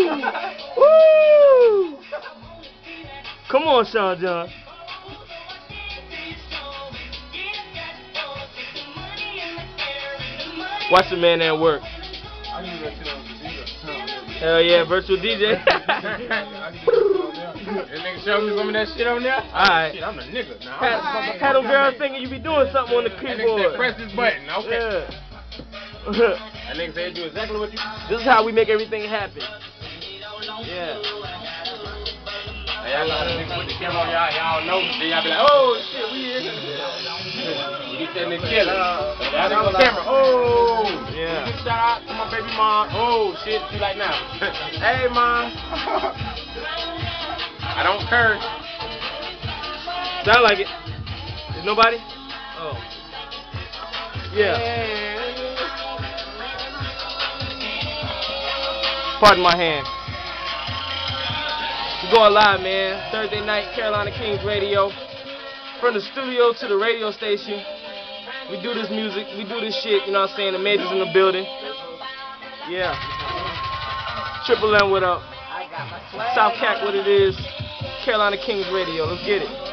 Woo! Come on, Sean John. Watch the man at work. Hell yeah, virtual DJ. That nigga show me some of that shit on there. Alright. Shit, I'm a nigga now. Had them girls thinking you be doing something on the That nigga keyboard. said press this button. Okay. Yeah. That nigga said do exactly what you. This is how we make everything happen. Yeah. Hey, y'all got a nigga put the camera on y'all know. Then y'all be like, oh shit, we in here. You sitting there killing. Y'all on camera. Oh. Yeah. Shout out to my baby mom. Oh shit, she like now. Hey mom. I don't curse. Sound like it. There's nobody? Oh. Yeah. Pardon my hand. We're going live, man. Thursday night, Carolina Kings Radio. From the studio to the radio station. We do this music, we do this shit, you know what I'm saying? The majors in the building. Yeah. Triple M, what up? South Cac, what it is. Carolina Kings Radio, let's get it.